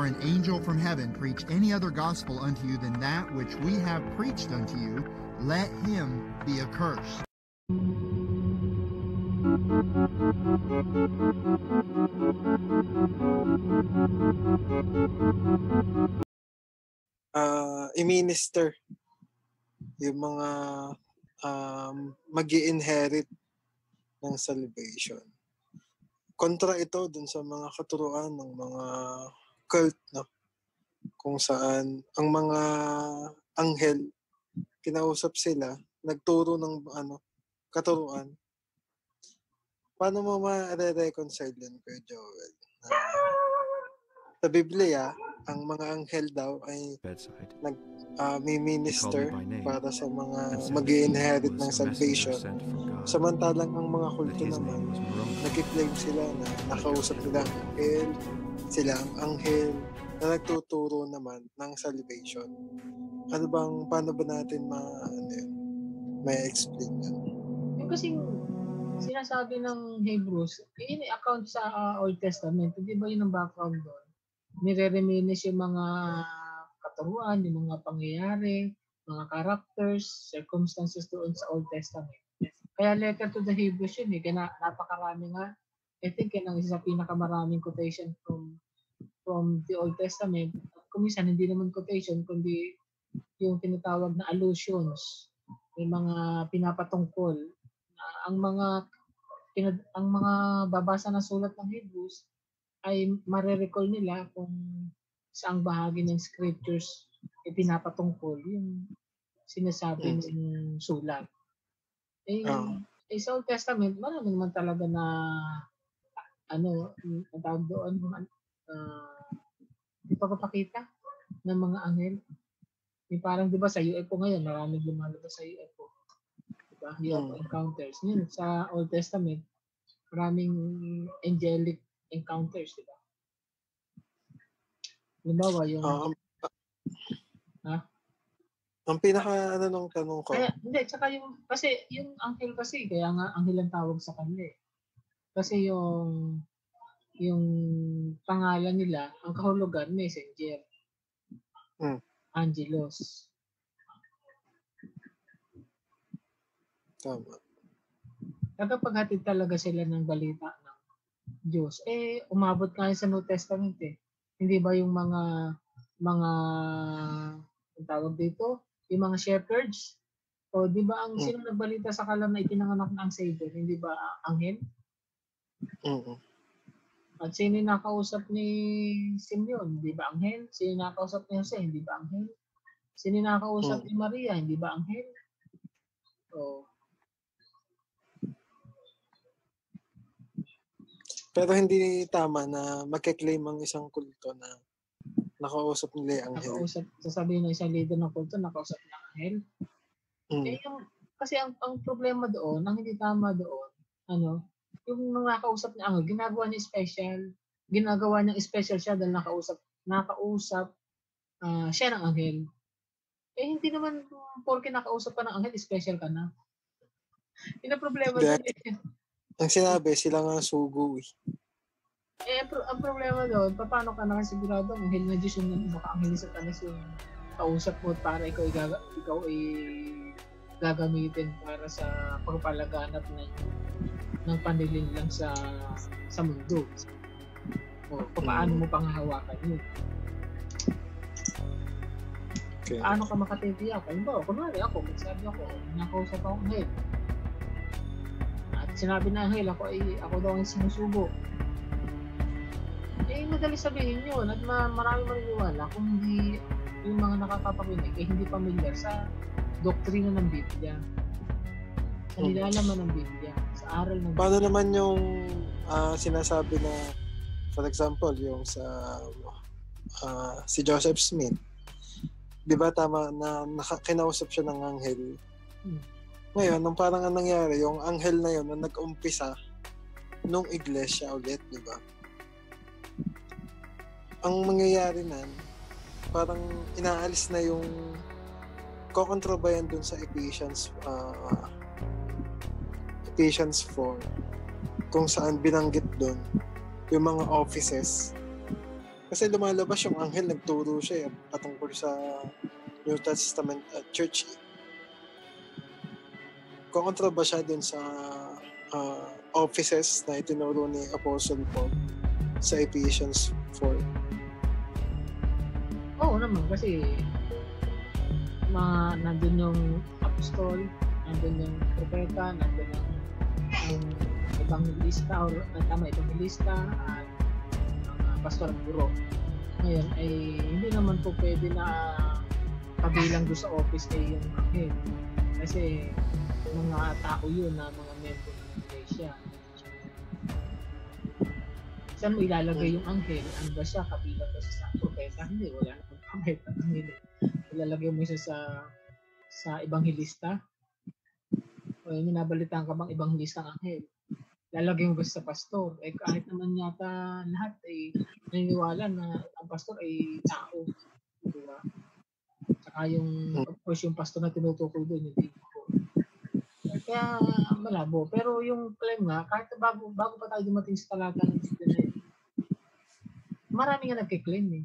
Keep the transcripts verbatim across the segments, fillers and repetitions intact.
or an angel from heaven preach any other gospel unto you than that which we have preached unto you, let him be accursed. Uh, i-minister yung mga um, mag-i-inherit ng salvation. Kontra ito dun sa mga katuruan ng mga cult, no? Kung saan ang mga anghel, kinausap sila, nagturo ng ano, katuruan. Paano mo ma-reconcile yun, Kuya Joel? Uh, sa Biblia, ang mga anghel daw ay nag uh, may minister para sa mga mag-i-inherit ng salvation. Samantalang ang mga kulto naman, nag-claim sila na nakausap nila ang anghel, sila ang anghel na nagtuturo naman ng salvation. Ano bang, paano ba natin ma, ano yun, may explain yan? Yung kasing sinasabi ng Hebrews, ini-account sa uh, Old Testament, di ba yun ang background doon? Nire-reminisce yung mga katuruan, yung mga pangyayari, mga characters, circumstances doon sa Old Testament. Kaya letter to the Hebrews yun eh, kaya napakarami nga. I think yan ang isa sa pinakamaraming quotation from from the Old Testament. Kung minsan, hindi naman quotation, kundi yung tinatawag na allusions, yung mga pinapatungkol. Na ang mga pinad, ang mga babasa na sulat ng Hebrews ay marirecall nila kung saang bahagi ng scriptures ay pinapatungkol yung sinasabi yes. ng sulat. Eh, oh. eh, sa Old Testament, marami naman talaga na ano, ang tawag doon, uh, ipapapakita ng mga anghel. Yung parang, di ba, sa U F O ngayon, maraming lumalabas sa U F O. Diba? U F O hmm. encounters. Yun, sa Old Testament, maraming angelic encounters, di ba? Limbawa, yung... Um, ha? Ang pinaka, ano nung tanong ko? Kaya, hindi, tsaka yung, kasi, yung anghel kasi, kaya nga, anghel ang tawag sa kanila eh. Kasi yung, yung pangalan nila, ang kahulugan, messenger. Hmm. Angelos. Tama. Nagpaghatid talaga sila ng balita ng Diyos. Eh, umabot nga sa New Testament eh. Hindi ba yung mga, mga, ang tawag dito, yung mga shepherds? O di ba ang, hmm. sino nagbalita sa kalam na ipinanganak ng Savior? Hindi ba anghel? Oo. At sino yung nakausap ni Simeon? Hindi ba anghel? Sino yung nakausap ni Jose? Hindi ba anghel? Sino yung nakausap hmm. ni Maria? Hindi ba anghel? O, pero hindi tama na magke-claim ang isang kulto na nakausap nila ang anghel. Nakausap, sasabihin ng isang leader ng kulto, nakausap ng anghel. Mm. Eh, yung, kasi ang, ang problema doon, ang hindi tama doon, ano, yung nakakausap niya anghel, ginagawa niya special. Ginagawa niya special siya dahil nakausap, nakausap uh, siya ng anghel. Eh, hindi naman porke nakausap ka ng anghel, special ka na. Yun ang problema doon eh. Ang sinabi, sila nga sugo eh. Eh, pro- ang problema doon, paano ka nakasigurado ang anghel na Diyos yung baka anghel sa tanas yung kausap mo para ikaw ay, gaga- ikaw ay gagamitin para sa pagpalaganap ng, ng panlilinlang sa sa mundo. O paano mo panghahawakan yun. Okay. Paano ka makatitiyak? Halimbawa, kunwari ako, magsabi ako, nakausap ako anghel. Sinabi na anghel, ako ay ako daw ang sinusubo. Eh, madali sabihin yun at ma- marami maniniwala kung hindi yung mga nakakapakinig eh hindi pamilyar sa doktrina ng Biblia. Sa nilalaman ng Biblia, sa aral ng Biblia. Paano naman yung uh, sinasabi na, for example, yung sa uh, si Joseph Smith, di ba tama na naka- kinausap siya ng anghel? Hmm. Ngayon, nung parang ang nangyari, yung anghel na yun, na nag-umpisa nung iglesia ulit, di ba? Ang mangyayari na, parang inaalis na yung kokontrabayan dun sa Ephesians uh, Ephesians four, kung saan binanggit dun yung mga offices Kasi lumalabas yung anghel, nagturo siya eh, patungkol sa New Testament at church. Kukontra ba siya dun sa uh, offices na itinuro ni Apostle Paul sa Ephesians four? Oo naman, kasi mga nandun yung apostol, nandun yung propeta, nandun yung, yung evangelista or uh, tama evangelista at uh, pastor at guro. Ngayon ay hindi naman po pwede na kabilang doon sa office ay yung anghel, kasi mga tao yun na mga member ng iglesia. Saan mo ilalagay yung anghel? Ano ba siya? Kabilang ba siya sa propeta? Hindi, wala namang propeta ng anghel. Ilalagay mo siya sa sa ebanghilista? O yung nabalitaan ka bang ebanghilista ng anghel? Lalagay mo ba siya sa pastor? Eh kahit naman yata lahat ay naniniwala na ang pastor ay tao. Diba? Saka yung, of course, yung pastor na tinutukoy doon, hindi ko. Kaya malabo. Pero yung claim nga, kahit bago, bago pa tayo dumating sa talata ng dito na yun, marami nga nagkiklaim eh.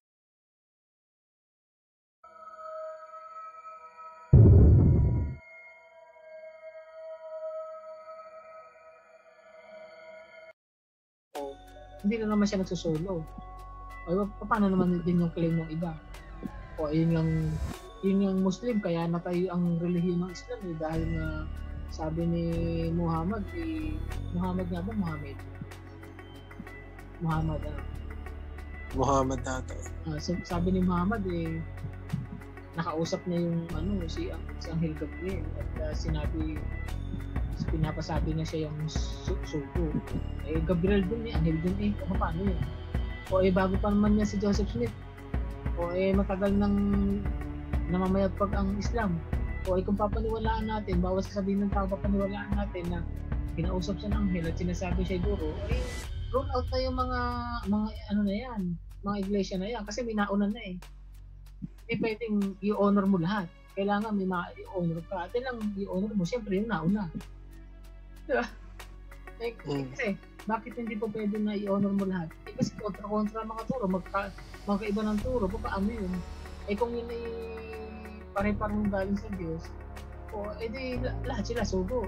Hindi na naman siya nagsusolo. O paano naman din yung claim ng iba? O yun yung yun yung Muslim, kaya natayo ang relihiyon ng Islam eh, dahil na sabi ni Muhammad eh, Muhammad nga ba? Muhammad? Muhammad ano? Muhammad nato. Uh, sabi ni Muhammad eh, nakausap niya yung ano, si, si Anghel Gabriel at uh, sinabi pinapasabi na siya yung su- suko. Eh, Gabriel dun eh, Anghel dun eh. O paano yun? O eh, bago pa naman niya si Joseph Smith. O eh, matagal nang namamayagpag ang Islam. O eh, kung papaniwalaan natin, bawat sasabihin ng tao papaniwalaan natin na kinausap siya ng Anghel at sinasabi siya guro, eh, roll out na yung mga, mga ano na yan, mga iglesia na yan. Kasi may nauna na eh. Hindi pwedeng i-honor mo lahat. Kailangan may ma-i-honor ka. At lang i-honor mo, siyempre yung nauna. Diba? Eh, mm. Kasi, bakit hindi po pwede na i-honor mo lahat? Eh, kasi kontra-kontra mga turo, magka, magkaiba ng turo, paano yun? Eh, kung yun ay pare-parang galing sa Diyos, o, eh di, lahat sila sugo.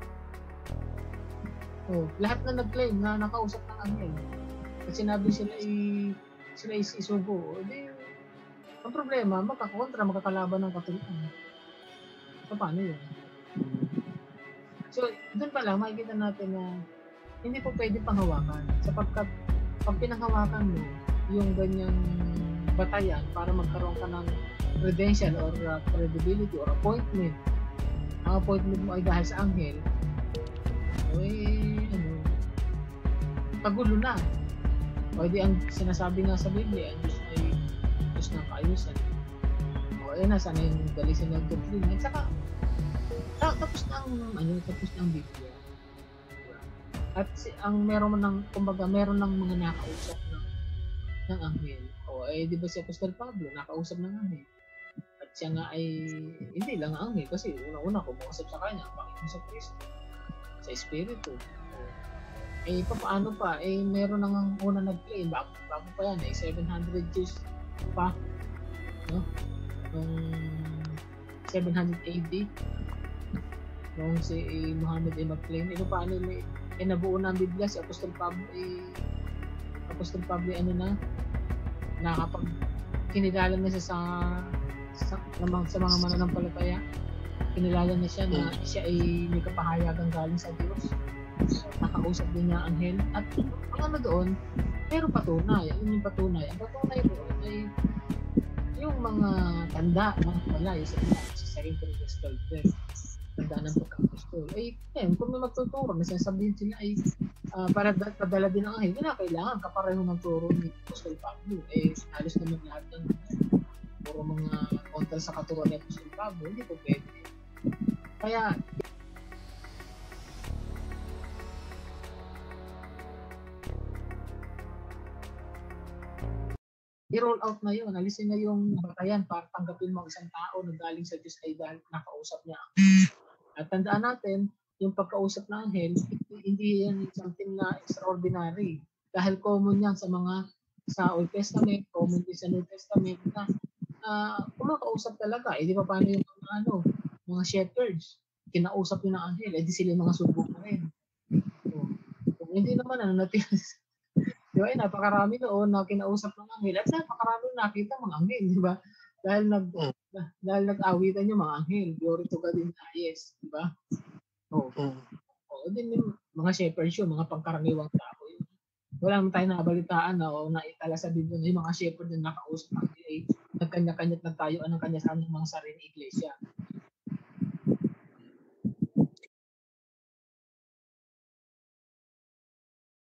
O, lahat na nag-claim na nakausap ng anghel. At sinabi sila ay, sila ay isugo. O, di, ang problema, magkakontra, magkakalaban ng katulian. Paano yun? So, doon pa lang, makikita natin na hindi po pwede panghawakan. Sapagkat, pag pinanghawakan mo yung ganyang batayan para magkaroon ka ng credential or uh, credibility or appointment, ang appointment mo ay dahil sa anghel, eh, ano, pagulo na. O di ang sinasabi nga sa Biblia, ang Diyos ay Diyos ng kaayusan. O eh, nasa na yung dalisin ng doctrine. At saka, tapos na ang ano, tapos na ang Biblia. At si, ang meron ng kumbaga meron ng mga nakausap ng ng anghel. O eh di ba si Apostol Pablo nakausap ng anghel. At siya nga ay hindi lang anghel kasi una-una kumusap sa kanya ang Panginoon sa Kristo sa Espiritu. O, eh paano pa eh meron nang una nag-claim bago, bago pa yan eh seven hundred years pa, no? Nung seven hundred A D noong si eh, Muhammad ay mag-claim, ito paano may eh, nabuo na ang Biblia, si Apostol Pablo eh, Apostol Pablo ano na, nakapag kinilala na siya sa sa, sa mga mananampalataya, kinilala na siya na siya ay may kapahayagan galing sa Diyos, nakausap din niya ang anghel, at ang ano doon, pero patunay, yun yung patunay, ang patunay doon ay yung mga tanda, mga palay sa Second Corinthians twelve, tanda ng pagkapostol. Ay, eh, kung may magtuturo, may sinasabihin sila ay uh, para padala din ang anghel, hindi na kailangan kapareho ng turo ni Apostol Pablo. Eh, halos naman lahat ng puro mga kontra sa katuruan ni Apostol Pablo, hindi po pwede. Kaya, i-roll out na yun. Alisin na yung batayan para tanggapin mo ang isang tao na galing sa Diyos ay dahil nakausap niya. At tandaan natin, yung pagkausap ng anghel, hindi yan something na extraordinary. Dahil common yan sa mga sa Old Testament, common din sa New Testament na uh, kumakausap talaga. Eh di ba paano yung mga ano, mga shepherds? Kinausap yung ng anghel, eh di sila mga sugo pa rin. So, kung hindi naman ano natin, di ba, eh, napakarami noon na kinausap ng anghel at napakarami nakita mga anghel, di ba? Dahil nag Mm. na, dahil nag-awitan yung mga anghel, glory to God in the highest, di ba? Oh. Mm. Oo, din yung mga shepherds yun, mga pangkaraniwang tao yun. Wala naman tayo nabalitaan na o naitala sa Biblia na yung mga shepherd na nakausap ng eh, nagkanya-kanya na tayo anong kanya sa anong mga sarili iglesia.